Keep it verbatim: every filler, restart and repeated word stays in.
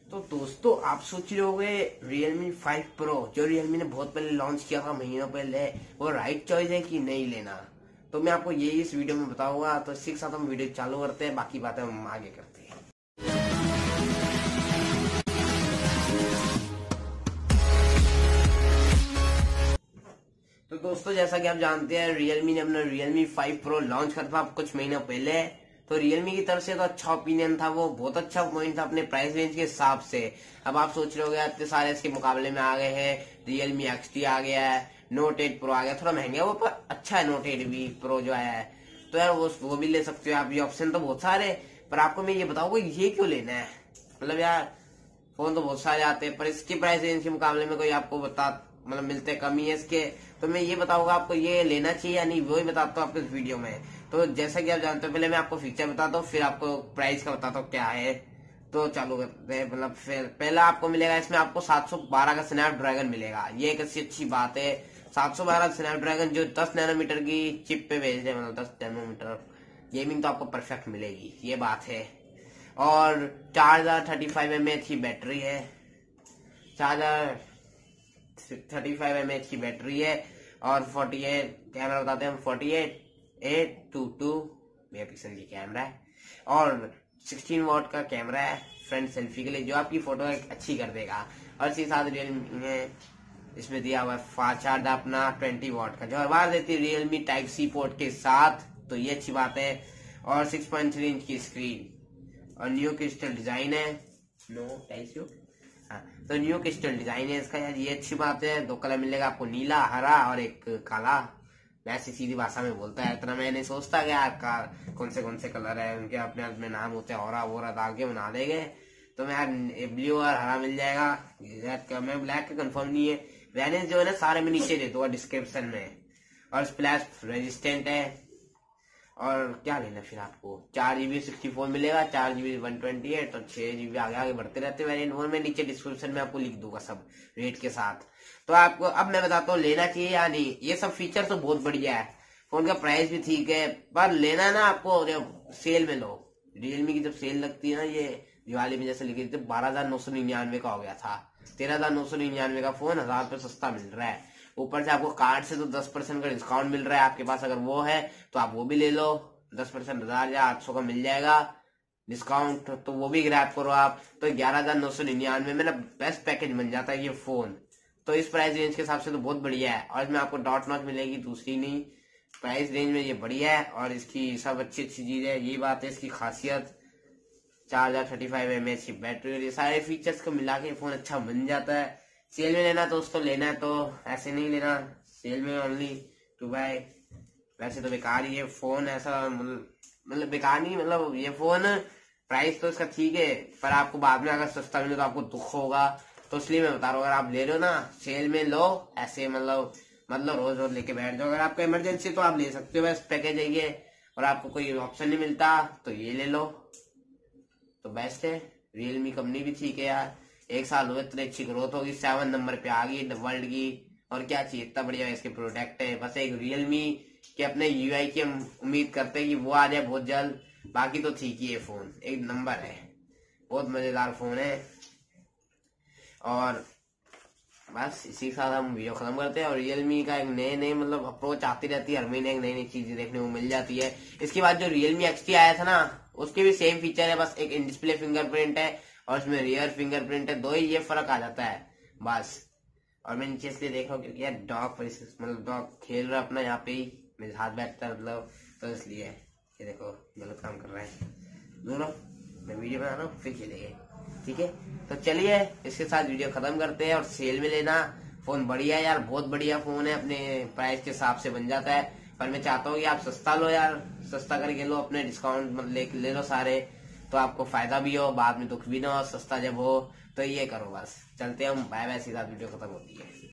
तो दोस्तों आप सोच रहे होंगे Realme फाइव Pro जो Realme ने बहुत पहले लॉन्च किया था महीनों पहले, वो राइट चॉइस है कि नहीं लेना। तो मैं आपको यही इस वीडियो में बताऊंगा। तो इसी के साथ हम वीडियो चालू करते हैं, बाकी बातें हम आगे करते हैं। तो दोस्तों जैसा कि आप जानते हैं Realme ने अपना Realme फाइव Pro लॉन्च कर था कुछ महीनों पहले। तो Realme की तरफ से तो अच्छा ओपिनियन था, वो बहुत अच्छा पॉइंट था अपने प्राइस रेंज के हिसाब से। अब आप सोच रहे होगे इतने सारे इसके मुकाबले में आ गए हैं, Realme एक्स टी आ गया है, नोट एट प्रो आ गया, थोड़ा महंगा है वो पर अच्छा है नोट एट भी प्रो जो है। तो यार वो वो भी ले सकते हो आप, ये ऑप्शन तो बहुत सारे। पर आपको मैं ये बताऊंगा ये क्यों लेना है। मतलब यार फोन तो बहुत सारे आते हैं पर इसकी प्राइस रेंज के मुकाबले में कोई आपको बता मतलब मिलते कम ही है इसके। तो मैं ये बताऊंगा आपको ये लेना चाहिए या नहीं, वो ही बताता हूँ आपको इस वीडियो में। तो जैसा कि आप जानते हो, पहले मैं आपको फीचर बताता हूँ फिर आपको प्राइस का बताता हूँ क्या है। तो चालू करते हैं। मतलब फिर पहला आपको मिलेगा इसमें आपको सेवन ट्वेल्व का स्नैपड्रैगन मिलेगा, ये एक अच्छी अच्छी बात है। सेवन ट्वेल्व स्नैपड्रैगन जो दस नैनोमीटर की चिप पे भेज दे, मतलब दस नैनोमीटर गेमिंग तो आपको परफेक्ट मिलेगी, ये बात है। और चार हजार थर्टी फाइव एम एच की बैटरी है, चार हजार थर्टी फाइव एम एच की बैटरी है। और फोर्टी एट कैमरा बताते हैं हम, forty eight eight two two mega pixel की कैमरा है। और सिक्सटीन वॉट का कैमरा है फ्रंट सेल्फी के लिए, जो आपकी फोटो अच्छी कर देगा। और इसी साथ रियलमी ने इसमें दिया हुआ है फास्ट चार्ज अपना ट्वेंटी वॉट का, जो हर बार देती है रियलमी टाइप सी पोर्ट के साथ, तो ये अच्छी बात है। और सिक्स पॉइंट थ्री इंच की स्क्रीन और न्यू क्रिस्टल डिजाइन है, नो टाइप हाँ तो न्यू क्रिस्टल डिजाइन है इसका यार, ये अच्छी बात है। दो कलर मिलेगा आपको, नीला हरा और एक काला। वैसे सीधी भाषा में बोलता है, इतना मैं नहीं सोचता कि आपका कौन से कौन से कलर है, उनके अपने अपने नाम होते हैं, और वोरा डाल के बना देंगे। तो मैं यार ब्लू और हरा मिल जाएगा, रेड का मैं ब्लैक का कंफर्म नहीं है। वैनिस जो है ना सारे में नीचे दे दूंगा डिस्क्रिप्शन में। और स्प्लैश रेजिस्टेंट है। और क्या लेना फिर आपको, चार जीबी सिक्सटी फोर मिलेगा, चार जीबी वन ट्वेंटी एट और छह जीबी आगे आगे बढ़ते रहते वेरिएंट। वो मैं नीचे डिस्क्रिप्शन में आपको लिख दूंगा सब रेट के साथ। तो आपको अब मैं बताता हूँ लेना चाहिए या नहीं। ये सब फीचर तो बहुत बढ़िया है, फोन का प्राइस भी ठीक है, पर लेना ना आपको जब सेल में लो। रियलमी की जब सेल लगती है ना, ये दिवाली में जैसे लिखी थी, बारह हजार नौ सौ निन्यानवे का हो गया था, तेरह हजार नौ सौ निन्यानवे का फोन हजार रुपये सस्ता मिल रहा है। ऊपर से आपको कार्ड से तो दस परसेंट का डिस्काउंट मिल रहा है, आपके पास अगर वो है तो आप वो भी ले लो, दस परसेंट हजार या आठ सौ का मिल जाएगा डिस्काउंट, तो वो भी ग्रैब करो आप। तो ग्यारह हजार नौ सौ निन्यानवे में ना बेस्ट पैकेज बन जाता है ये फोन। तो इस प्राइस रेंज के हिसाब से तो बहुत बढ़िया है। और इसमें आपको डॉट नॉच मिलेगी, दूसरी नहीं, प्राइस रेंज में ये बढ़िया है। और इसकी सब अच्छी अच्छी चीज है, यही बात है इसकी खासियत। चार हजार थर्टी फाइव एम एच की बैटरी और ये सारे फीचर्स को मिला के फोन अच्छा बन जाता है। सेल में लेना तो उसको लेना है, तो ऐसे नहीं लेना सेल में ओनली टू बाय। वैसे तो बेकार ही है फोन, ऐसा मतलब बेकार नहीं, मतलब ये फोन प्राइस तो इसका ठीक है, पर आपको बाद में अगर सस्ता मिले तो आपको दुख होगा। तो इसलिए मैं बता रहा हूँ, अगर आप ले रहे हो ना सेल में लो, ऐसे मतलब मतलब रोज रोज लेके बैठ जाओ। अगर आपको इमरजेंसी तो आप ले सकते हो, बस पैकेज है ये। और आपको कोई ऑप्शन नहीं मिलता तो ये ले लो, तो बेस्ट है। रियलमी कंपनी भी ठीक है यार, एक साल हुए इतनी अच्छी ग्रोथ होगी, सेवन नंबर पे आ गई वर्ल्ड की। और क्या चाहिए, इतना बढ़िया इसके प्रोडक्ट है। बस एक रियलमी के अपने यूआई की हम उम्मीद करते हैं कि वो आ जाए बहुत जल्द। बाकी तो ठीक ही है, फोन एक नंबर है, बहुत मजेदार फोन है। और बस इसी के साथ हम वीडियो खत्म करते हैं। और रियलमी का एक नए नए मतलब अप्रोच आती रहती है, हर महीने एक नई नई चीजें देखने को मिल जाती है। इसके बाद जो रियलमी एक्स टी आया था ना, उसके भी सेम फीचर है, बस एक इन डिस्प्ले फिंगरप्रिंट है और उसमें रियर फिंगरप्रिंट है, दो ही ये फर्क आ जाता है बस। और मैं नीचे इसलिए देख रहा हूँ क्योंकि यार डॉग मतलब डॉग खेल रहा है अपना यहाँ पे ही, मेरे हाथ बैठता है मतलब, तो इसलिए ये देखो गलत काम कर रहा है। दोनों मैं वीडियो बना रहा हूँ फिर खेलेंगे, ठीक है। तो चलिए इसके साथ वीडियो खत्म करते हैं। और सेल में लेना फोन बढ़िया है यार, बहुत बढ़िया फोन है, अपने प्राइस के हिसाब से बन जाता है। पर मैं चाहता हूँ कि आप सस्ता लो यार, सस्ता करके लो, अपने डिस्काउंट मतलब ले, ले लो सारे, तो आपको फायदा भी हो, बाद में दुख भी ना हो, सस्ता जब हो तो ये करो बस। चलते हैं हम, बाय बाय, सीधा वीडियो खत्म होती है।